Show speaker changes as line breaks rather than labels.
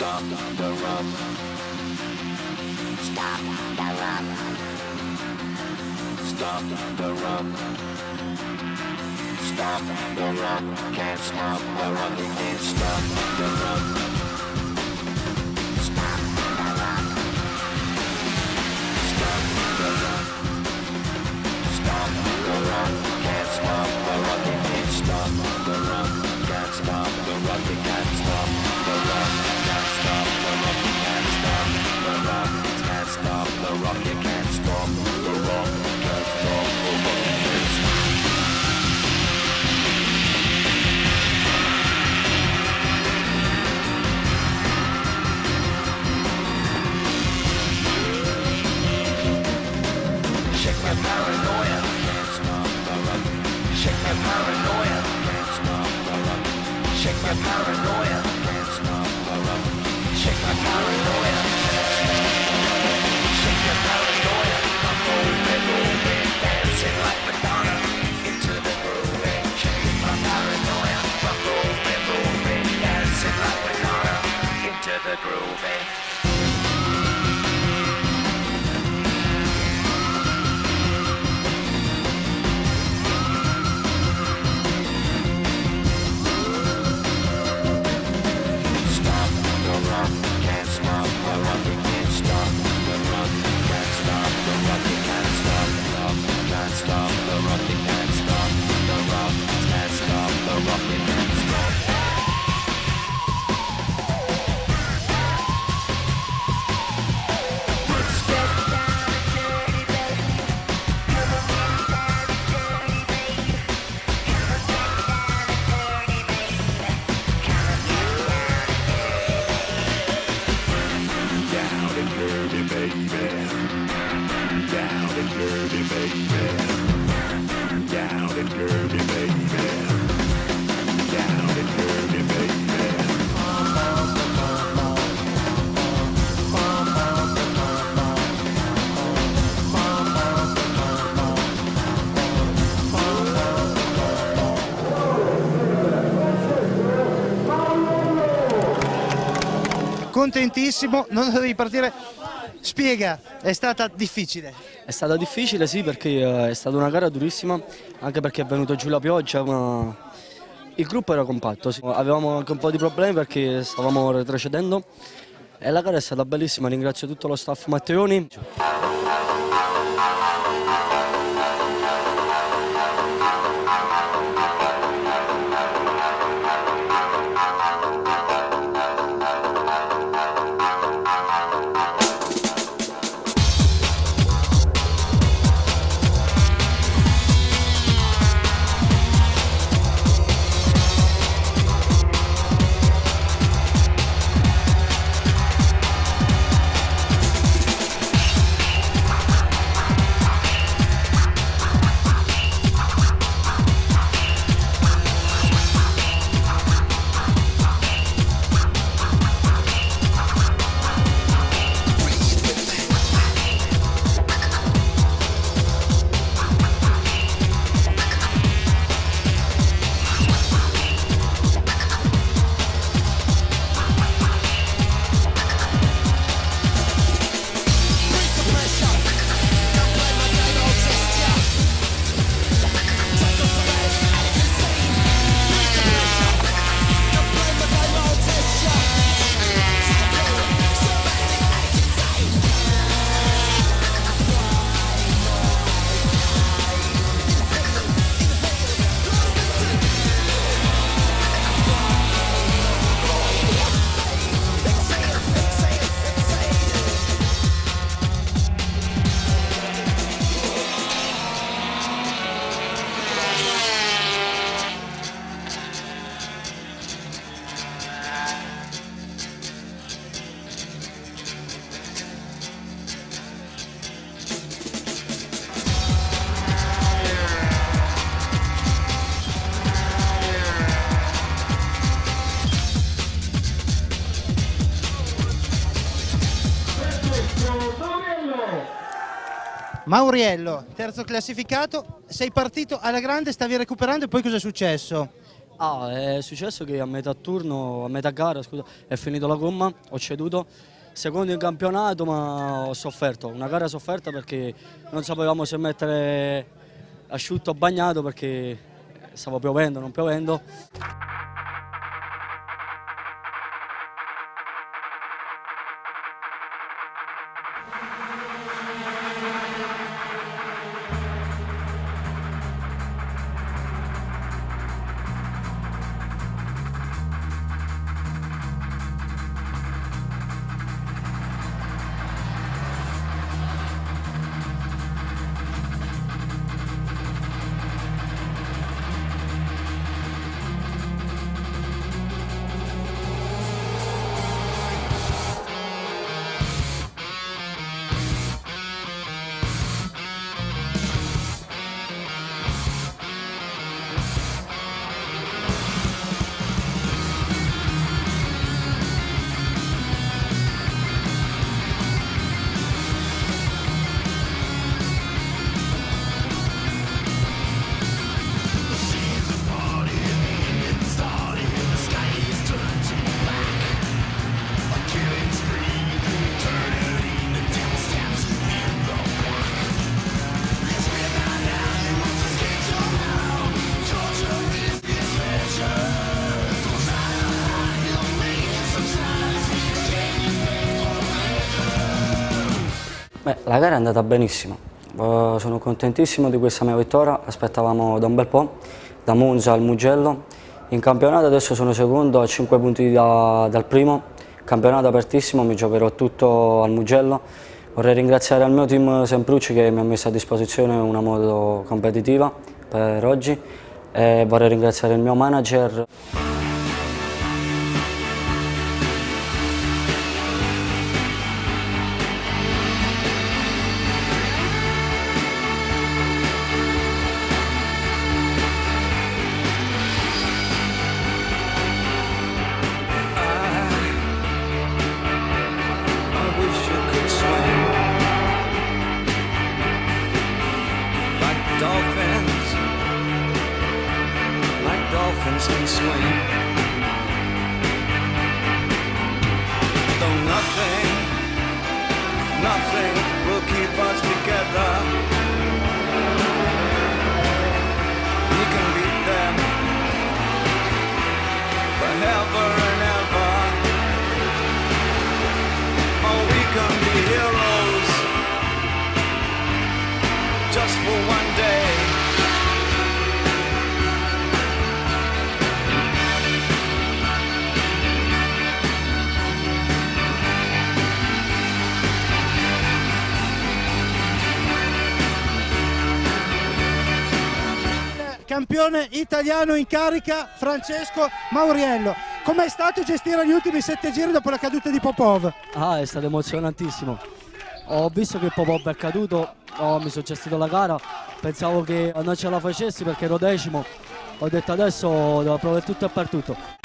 stop the run. Stop the run. Stop the run. Stop the run. Can't stop the run. You can't stop the run. Stop the run. Stop the run. Stop the run. Can't stop the run. You can't stop the run. Can't stop the run. You can't stop the run. Can't stop the run. You can't stop the run. Can't stop the run. You can't stop the run. Can't stop the run. Shake my paranoia. Can't stop the run. Shake my paranoia. Can't stop the run. Shake my paranoia. Can't stop the run. Shake my paranoia. Shake your paranoia. I'm moving, dancing like Madonna into the groove. Shake my paranoia. I'm moving, dancing like Madonna into the groove.
Contentissimo, non dovevi partire. Spiega, è stata difficile?
È stata difficile, sì, perché è stata una gara durissima, anche perché è venuto giù la pioggia, ma il gruppo era compatto. Sì. Avevamo anche un po' di problemi perché stavamo retrocedendo e la gara è stata bellissima, ringrazio tutto lo staff Matteoni.
Mauriello, terzo classificato, sei partito alla grande, stavi recuperando e poi cosa è successo?
È successo che a metà turno, a metà gara, scusa, è finito la gomma, ho ceduto. Secondo in campionato, ma ho sofferto, una gara sofferta perché non sapevamo se mettere asciutto o bagnato perché stava piovendo, non piovendo. La gara è andata benissimo, sono contentissimo di questa mia vittoria, aspettavamo da un bel po', da Monza al Mugello. In campionato adesso sono secondo a 5 punti dal primo, campionato apertissimo, mi giocherò tutto al Mugello. Vorrei ringraziare il mio team Semprucci che mi ha messo a disposizione una moto competitiva per oggi e vorrei ringraziare il mio manager.
Dolphins can swing. Though nothing will keep us together. We can beat them forever and ever. Oh, we can be heroes just for one day.
Campione italiano in carica Francesco Mauriello. Com'è stato gestire gli ultimi 7 giri dopo la caduta di Popov?
È stato emozionantissimo. Ho visto che Popov è caduto, mi sono gestito la gara, pensavo che non ce la facessi perché ero decimo. Ho detto adesso devo provare tutto e per tutto.